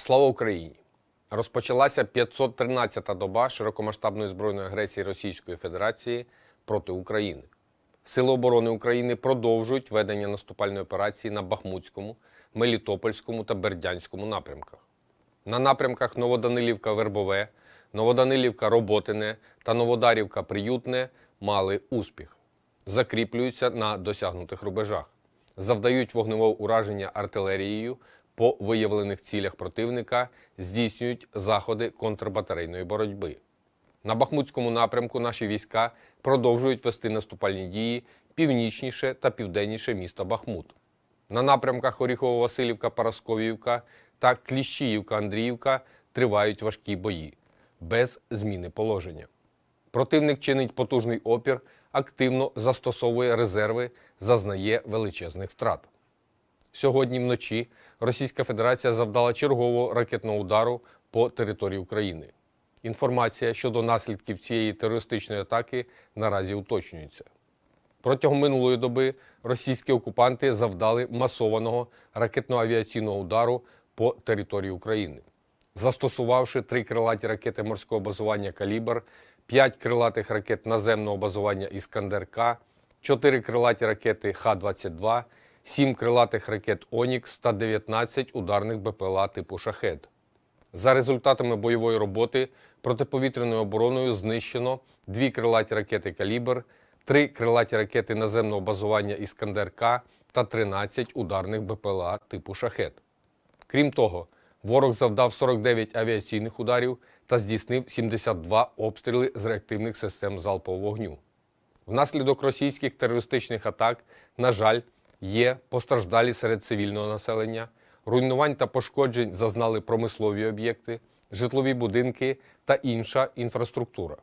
Слава Україні! Розпочалася 513-та доба широкомасштабної збройної агресії Російської Федерації проти України. Сили оборони України продовжують ведення наступальної операції на Бахмутському, Мелітопольському та Бердянському напрямках. На напрямках Новоданилівка-Вербове, Новоданилівка-Роботине та Новодарівка-Приютне мали успіх. Закріплюються на досягнутих рубежах. Завдають вогневого ураження артилерією по виявлених цілях противника, здійснюють заходи контрбатарейної боротьби. На Бахмутському напрямку наші війська продовжують вести наступальні дії північніше та південніше міста Бахмут. На напрямках Оріхово-Василівка-Парасковіївка та Кліщіївка-Андріївка тривають важкі бої, без зміни положення. Противник чинить потужний опір, активно застосовує резерви, зазнає величезних втрат. Сьогодні вночі Російська Федерація завдала чергового ракетного удару по території України. Інформація щодо наслідків цієї терористичної атаки наразі уточнюється. Протягом минулої доби російські окупанти завдали масованого ракетно-авіаційного удару по території України, застосувавши 3 крилаті ракети морського базування «Калібр», 5 крилатих ракет наземного базування «Іскандер-К», 4 крилаті ракети Х-22, 7 крилатих ракет «Онікс» та 19 ударних БПЛА типу «Шахед». За результатами бойової роботи протиповітряною обороною знищено 2 крилаті ракети «Калібр», 3 крилаті ракети наземного базування «Іскандер-К» та 13 ударних БПЛА типу «Шахед». Крім того, ворог завдав 49 авіаційних ударів та здійснив 72 обстріли з реактивних систем залпового вогню. Внаслідок російських терористичних атак, на жаль, є постраждалі серед цивільного населення, руйнувань та пошкоджень зазнали промислові об'єкти, житлові будинки та інша інфраструктура.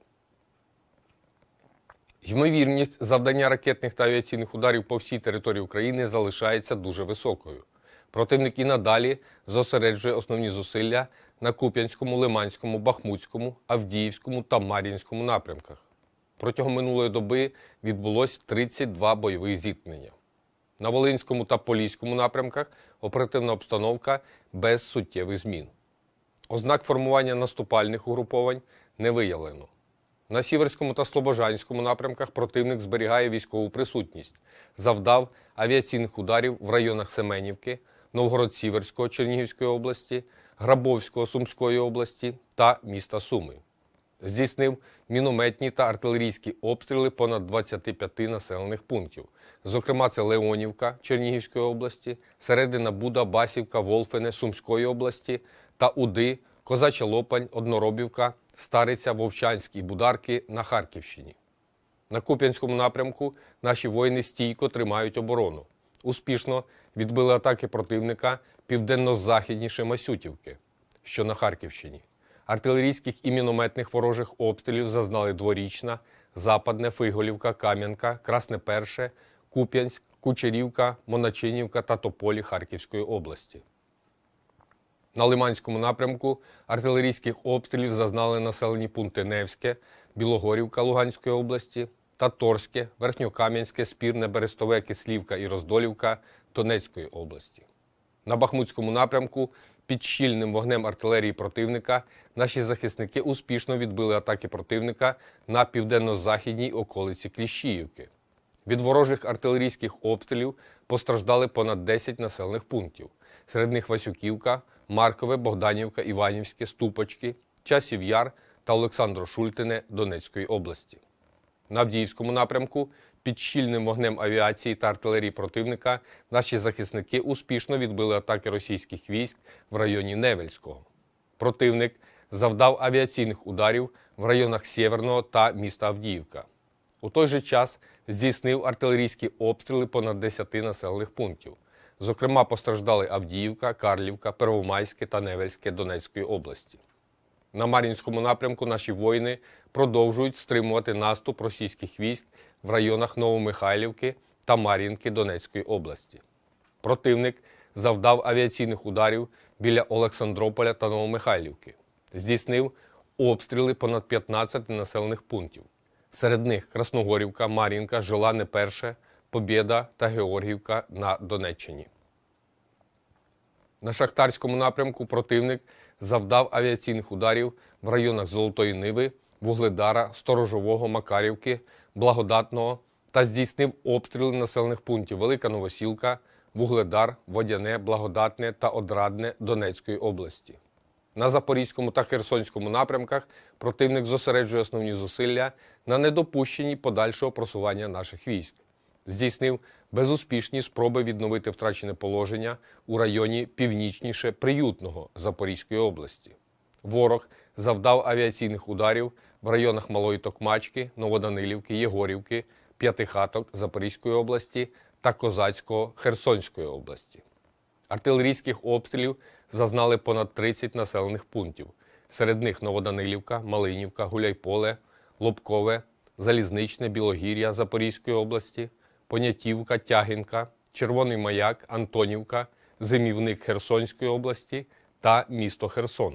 Ймовірність завдання ракетних та авіаційних ударів по всій території України залишається дуже високою. Противник і надалі зосереджує основні зусилля на Куп'янському, Лиманському, Бахмутському, Авдіївському та Мар'їнському напрямках. Протягом минулої доби відбулось 32 бойових зіткнення. На Волинському та Поліському напрямках оперативна обстановка без суттєвих змін. Ознак формування наступальних угруповань не виявлено. На Сіверському та Слобожанському напрямках противник зберігає військову присутність, завдав авіаційних ударів в районах Семенівки, Новгород-Сіверського Чернігівської області, Грабовського Сумської області та міста Суми. Здійснив мінометні та артилерійські обстріли понад 25 населених пунктів. Зокрема, це Леонівка Чернігівської області, Середина Буда, Басівка, Волфене Сумської області та Уди, Козача Лопань, Одноробівка, Стариця, Вовчанськ і Бударки на Харківщині. На Куп'янському напрямку наші воїни стійко тримають оборону. Успішно відбили атаки противника південно-західніше Масютівки, що на Харківщині. Артилерійських і мінометних ворожих обстрілів зазнали Дворічна, Западне, Фиголівка, Кам'янка, Красне Перше, Куп'янськ, Кучерівка, Моначинівка та Тополі Харківської області. На Лиманському напрямку артилерійських обстрілів зазнали населені пункти Невське, Білогорівка Луганської області, Таторське, Верхньокам'янське, Спірне, Берестове, Кислівка і Роздолівка Донецької області. На Бахмутському напрямку під щільним вогнем артилерії противника наші захисники успішно відбили атаки противника на південно-західній околиці Кліщіївки. Від ворожих артилерійських обстрілів постраждали понад 10 населених пунктів. Серед них Васюківка, Маркове, Богданівка, Іванівське, Ступочки, Часів Яр та Олександро-Шультине Донецької області. На Авдіївському напрямку під щільним вогнем авіації та артилерії противника наші захисники успішно відбили атаки російських військ в районі Невельського. Противник завдав авіаційних ударів в районах Сєверного та міста Авдіївка. У той же час здійснив артилерійські обстріли понад 10 населених пунктів. Зокрема, постраждали Авдіївка, Карлівка, Первомайське та Невельське Донецької області. На Мар'їнському напрямку наші воїни продовжують стримувати наступ російських військ в районах Новомихайлівки та Мар'їнки Донецької області. Противник завдав авіаційних ударів біля Олександрополя та Новомихайлівки. Здійснив обстріли понад 15 населених пунктів. Серед них Красногорівка, Мар'їнка, Желане Перше, Побєда та Георгіївка на Донеччині. На Шахтарському напрямку противник завдав авіаційних ударів в районах Золотої Ниви, Вугледара, Сторожового, Макарівки, Благодатного та здійснив обстріли населених пунктів Велика Новосілка, Вугледар, Водяне, Благодатне та Одрадне Донецької області. На Запорізькому та Херсонському напрямках противник зосереджує основні зусилля на недопущенні подальшого просування наших військ. Здійснив безуспішні спроби відновити втрачене положення у районі північніше Приютного Запорізької області. Ворог завдав авіаційних ударів в районах Малої Токмачки, Новоданилівки, Єгорівки, П'ятихаток Запорізької області та Козацького Херсонської області. Артилерійських обстрілів зазнали понад 30 населених пунктів. Серед них Новоданилівка, Малинівка, Гуляйполе, Лобкове, Залізничне, Білогір'я Запорізької області, Понятівка, Тягинка, Червоний Маяк, Антонівка, Зимівник Херсонської області та місто Херсон.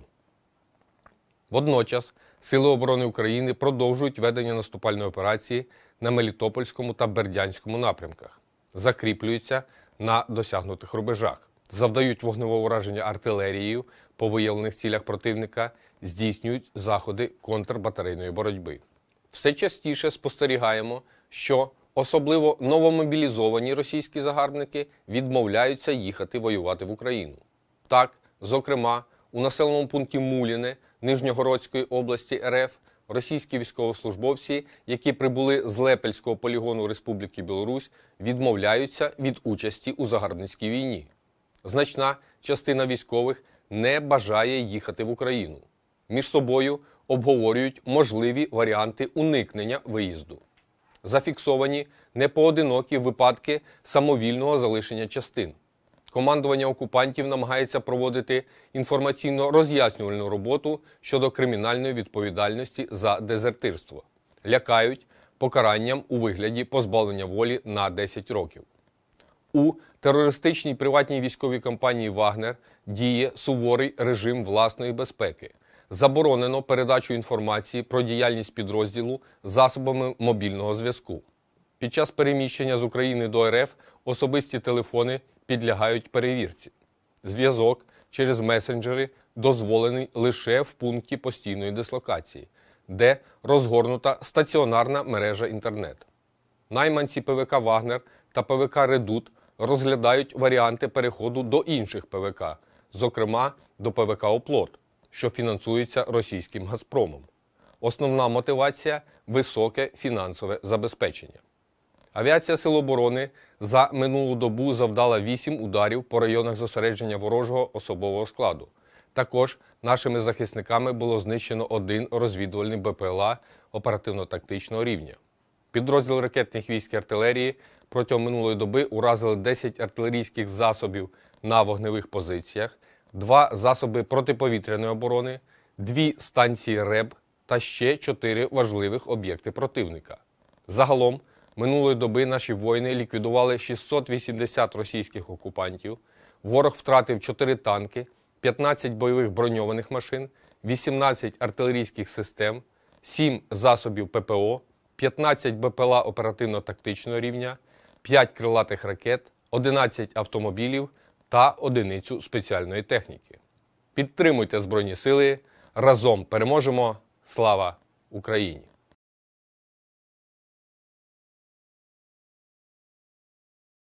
Водночас Сили оборони України продовжують ведення наступальної операції на Мелітопольському та Бердянському напрямках, закріплюються на досягнутих рубежах, завдають вогневого ураження артилерією по виявлених цілях противника, здійснюють заходи контрбатарейної боротьби. Все частіше спостерігаємо, що особливо новомобілізовані російські загарбники відмовляються їхати воювати в Україну. Так, зокрема, у населеному пункті Муліне Нижньогородської області РФ російські військовослужбовці, які прибули з Лепельського полігону Республіки Білорусь, відмовляються від участі у загарбницькій війні. Значна частина військових не бажає їхати в Україну. Між собою обговорюють можливі варіанти уникнення виїзду. Зафіксовані непоодинокі випадки самовільного залишення частин. Командування окупантів намагається проводити інформаційно-роз'яснювальну роботу щодо кримінальної відповідальності за дезертирство. Лякають покаранням у вигляді позбавлення волі на 10 років. У терористичній приватній військовій компанії «Вагнер» діє суворий режим власної безпеки. Заборонено передачу інформації про діяльність підрозділу засобами мобільного зв'язку. Під час переміщення з України до РФ особисті телефони підлягають перевірці. Зв'язок через месенджери дозволений лише в пункті постійної дислокації, де розгорнута стаціонарна мережа інтернет. Найманці ПВК «Вагнер» та ПВК «Редут» розглядають варіанти переходу до інших ПВК, зокрема до ПВК «Оплот», що фінансується російським «Газпромом». Основна мотивація – високе фінансове забезпечення. Авіація Сил оборони за минулу добу завдала 8 ударів по районах зосередження ворожого особового складу. Також нашими захисниками було знищено 1 розвідувальний БПЛА оперативно-тактичного рівня. Підрозділ ракетних військ і артилерії протягом минулої доби уразили 10 артилерійських засобів на вогневих позиціях, 2 засоби протиповітряної оборони, 2 станції РЕБ та ще 4 важливих об'єкти противника. Загалом, минулої доби наші воїни ліквідували 680 російських окупантів, ворог втратив 4 танки, 15 бойових броньованих машин, 18 артилерійських систем, 7 засобів ППО, 15 БПЛА оперативно-тактичного рівня, 5 крилатих ракет, 11 автомобілів та 1 спеціальної техніки. Підтримуйте Збройні Сили, разом переможемо! Слава Україні!